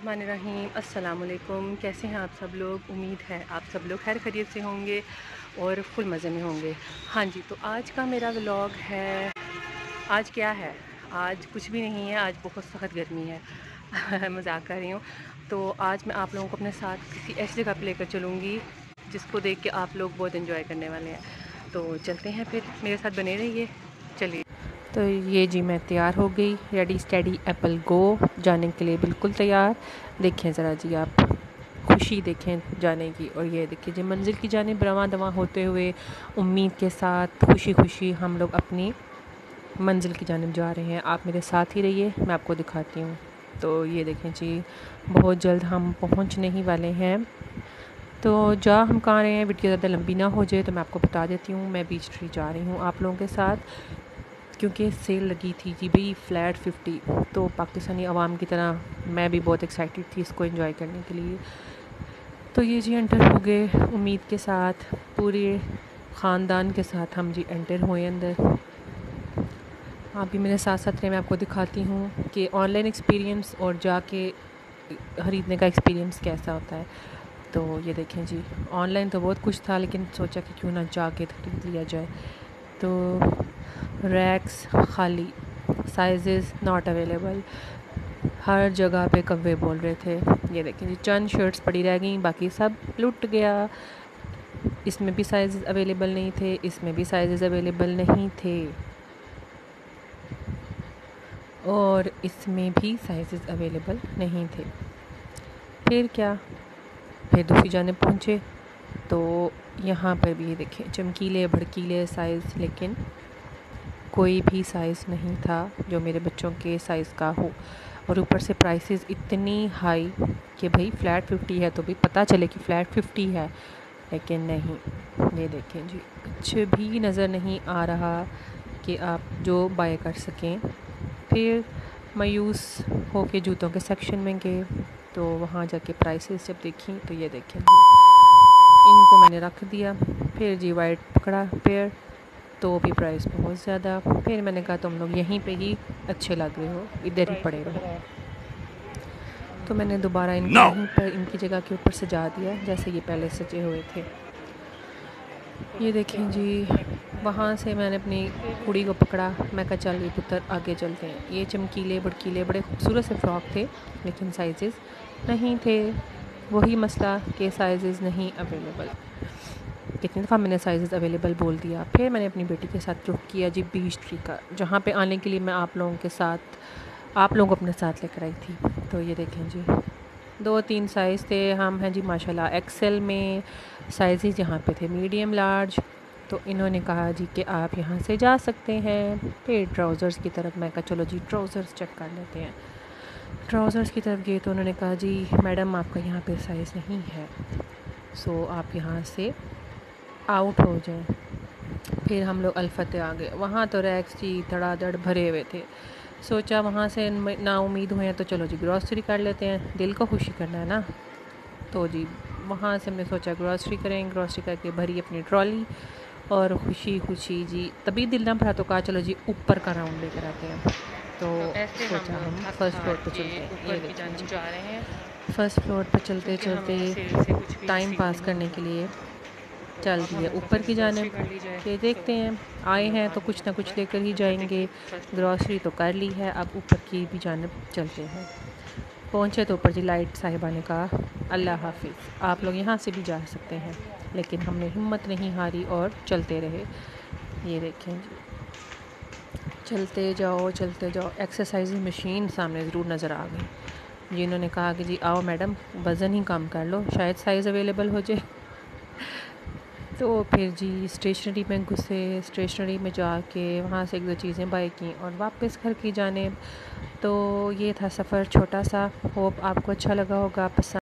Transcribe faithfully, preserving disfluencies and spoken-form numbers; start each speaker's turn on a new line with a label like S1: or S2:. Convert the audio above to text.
S1: बिस्मिल्लाहिर्रहमानिर्रहीम। अस्सलामुअलैकुम। कैसे हैं आप सब लोग? उम्मीद है आप सब लोग खैर खैरियत से होंगे और फुल मज़े में होंगे। हाँ जी, तो आज का मेरा व्लॉग है। आज क्या है? आज कुछ भी नहीं है, आज बहुत सख्त गर्मी है। मजाक कर रही हूँ। तो आज मैं आप लोगों को अपने साथ किसी ऐसी जगह पर लेकर चलूँगी जिसको देख के आप लोग बहुत इन्जॉय करने वाले हैं। तो चलते हैं, फिर मेरे साथ बने रहिए। चलिए, तो ये जी मैं तैयार हो गई, रेडी स्टेडी एप्पल गो, जाने के लिए बिल्कुल तैयार। देखें ज़रा जी आप, खुशी देखें जाने की। और ये देखिए जी मंजिल की जानिब रवां दवां होते हुए उम्मीद के साथ खुशी खुशी हम लोग अपनी मंजिल की जानिब जा रहे हैं। आप मेरे साथ ही रहिए, मैं आपको दिखाती हूँ। तो ये देखें जी, बहुत जल्द हम पहुँचने ही वाले हैं। तो जा हम कहाँ रहे हैं, वीडियो ज़्यादा लंबी ना हो जाए तो मैं आपको बता देती हूँ। मैं बीच ट्री जा रही हूँ आप लोगों के साथ, क्योंकि सेल लगी थी जी भाई फ्लैट फिफ्टी। तो पाकिस्तानी आवाम की तरह मैं भी बहुत एक्साइटेड थी इसको एंजॉय करने के लिए। तो ये जी एंटर हो गए उम्मीद के साथ, पूरे ख़ानदान के साथ हम जी एंटर हुए अंदर। आप भी मेरे साथ साथ रहे, मैं आपको दिखाती हूँ कि ऑनलाइन एक्सपीरियंस और जाके ख़रीदने का एक्सपीरियंस कैसा होता है। तो ये देखें जी, ऑनलाइन तो बहुत कुछ था लेकिन सोचा कि क्यों ना जाके ख़रीद लिया जाए। तो रैक्स खाली, साइजेस नॉट अवेलेबल, हर जगह पे कव्वे बोल रहे थे। ये देखें जी, चंद शर्ट्स पड़ी रह गई, बाकी सब लुट गया। इसमें भी साइजेस अवेलेबल नहीं थे, इसमें भी साइजेस अवेलेबल नहीं थे, और इसमें भी साइजेस अवेलेबल नहीं थे। फिर क्या, फिर दूसरी जानिब पहुँचे तो यहाँ पर भी ये देखें चमकीले भड़कीले साइज़, लेकिन कोई भी साइज़ नहीं था जो मेरे बच्चों के साइज़ का हो। और ऊपर से प्राइसेस इतनी हाई कि भाई फ़्लैट फिफ्टी है तो भी पता चले कि फ़्लैट फिफ्टी है, लेकिन नहीं। ये देखें जी, कुछ भी नज़र नहीं आ रहा कि आप जो बाय कर सकें। फिर मायूस हो के जूतों के सेक्शन में गए, तो वहाँ जाके प्राइसेस जब देखी तो ये देखें जी, इनको मैंने रख दिया। फिर जी वाइट पकड़ा पेयर, तो भी प्राइस बहुत ज़्यादा। फिर मैंने कहा तुम लोग यहीं पे ही अच्छे लग रहे हो, इधर ही पड़े रहो। तो मैंने दोबारा इनको no! यहीं पर इनकी जगह के ऊपर सजा दिया जैसे ये पहले सजे हुए थे। ये देखें जी, वहाँ से मैंने अपनी कुड़ी को पकड़ा, मैं कहा चल ये पुत्र आगे चलते हैं। ये चमकीले भड़कीले बड़े खूबसूरत से फ़्रॉक थे, लेकिन साइजेस नहीं थे। वही मसला कि साइजेस नहीं अवेलेबल। कितनी दफ़ा मैंने साइज़ अवेलेबल बोल दिया। फिर मैंने अपनी बेटी के साथ रुख किया जी बीच ट्री का, जहाँ पे आने के लिए मैं आप लोगों के साथ आप लोगों को अपने साथ लेकर आई थी। तो ये देखें जी, दो तीन साइज़ थे। हम हैं जी माशाल्लाह एक्सेल में, साइज़ यहाँ पे थे मीडियम लार्ज। तो इन्होंने कहा जी कि आप यहाँ से जा सकते हैं। फिर ट्राउज़र्स की तरफ मैं कहा चलो जी ट्राउज़र्स चेक कर लेते हैं। ट्राउज़र्स की तरफ गए तो उन्होंने कहा जी मैडम आपका यहाँ पे साइज़ नहीं है, सो आप यहाँ से आउट हो जाएं। फिर हम लोग अल्फते आ गए, वहाँ तो रैक्स जी धड़ाधड़ भरे हुए थे। सोचा वहाँ से ना उम्मीद हुए हैं तो चलो जी ग्रॉसरी कर लेते हैं, दिल को खुशी करना है ना। तो जी वहाँ से हमने सोचा ग्रॉसरी करें। ग्रॉसरी करके भरी अपनी ट्रॉली, और खुशी खुशी जी तभी दिल ना भरा तो कहा चलो जी ऊपर का राउंड लेकर आते हैं। तो, तो सोचा हम फर्स्ट फ्लोर पर चलते हैं। ये देखिए जा रहे हैं फर्स्ट फ्लोर पर चलते चलते टाइम पास करने के लिए चल दिए ऊपर की जानिब के। देखते हैं, आए हैं तो कुछ ना कुछ लेकर ही जाएंगे। ग्रॉसरी तो कर ली है, अब ऊपर की भी जानिब चलते हैं। पहुँचे तो ऊपर जी लाइट साहिबा ने कहा अल्लाह हाफिज़, आप लोग यहाँ से भी जा सकते हैं, लेकिन हमने हिम्मत नहीं हारी और चलते रहे। ये देखें जी, चलते जाओ चलते जाओ। एक्सरसाइज मशीन सामने ज़रूर नज़र आ गई। जिन्होंने कहा कि जी आओ मैडम वज़न ही कम कर लो, शायद साइज़ अवेलेबल हो जाए। तो फिर जी स्टेशनरी में घुसे, स्टेशनरी में जाके वहाँ से एक दो चीज़ें बाय की और वापस घर की जानिब। तो ये था सफ़र छोटा सा, होप आपको अच्छा लगा होगा, पसंद